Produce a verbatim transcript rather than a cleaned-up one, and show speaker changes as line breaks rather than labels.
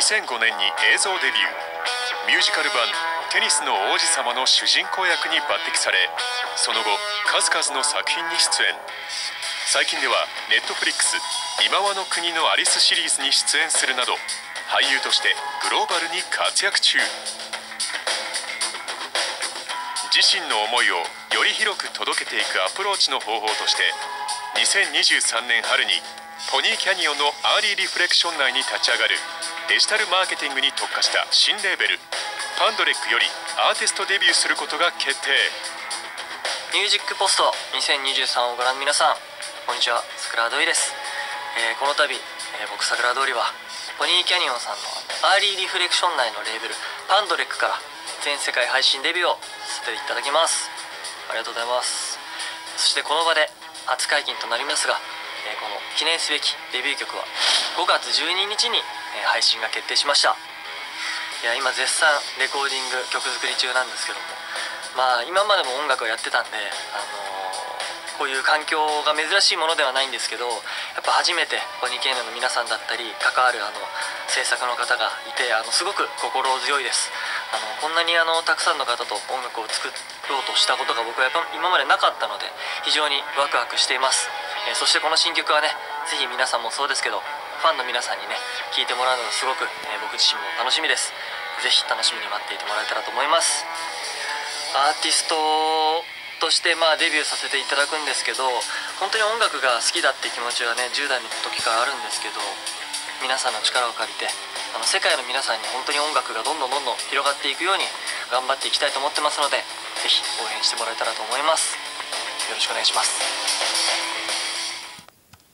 にせんごねんに映像デビュー。ミュージカル版「テニスの王子様」の主人公役に抜擢され、その後数々の作品に出演。最近ではネットフリックス「今はの国のアリス」シリーズに出演するなど、俳優としてグローバルに活躍中。自身の思いをより広く届けていくアプローチの方法として、にせんにじゅうさんねん春にポニーキャニオンのアーリーリフレクション内に立ち上がるデジタルマーケティングに特化した新レーベルパンドレックよりアーティストデビューすることが決定。
ミュージックポストにせんにじゅうさんをご覧の皆さん、こんにちは。桜通りです。えー、この度、えー、僕桜通りはポニーキャニオンさんのアーリーリフレクション内のレーベルパンドレックから全世界配信デビューをさせていただきます。ありがとうございます。そしてこの場で初解禁となりますが、えー、この記念すべきデビュー曲はごがつじゅうににちに、えー、配信が決定しました。いや、今絶賛レコーディング曲作り中なんですけども、まあ今までも音楽をやってたんで、あのー、こういう環境が珍しいものではないんですけど、やっぱ初めてポニーキャニオンの皆さんだったり関わるあの制作の方がいて、あのすごく心強いです。あのこんなにあのたくさんの方と音楽を作ろうとしたことが僕はやっぱ今までなかったので、非常にワクワクしています。えー、そしてこの新曲はね、ぜひ皆さんもそうですけどファンの皆さんにね聴いてもらうのがすごく、えー、僕自身も楽しみです。ぜひ楽しみに待っていてもらえたらと思います。アーティストとしてまあデビューさせていただくんですけど、本当に音楽が好きだって気持ちはねじゅう代の時からあるんですけど、皆さんの力を借りてあの世界の皆さんに本当に音楽がどんどんどんどん広がっていくように頑張っていきたいと思ってますので、ぜひ応援してもらえたらと思います。よろしくお願いします。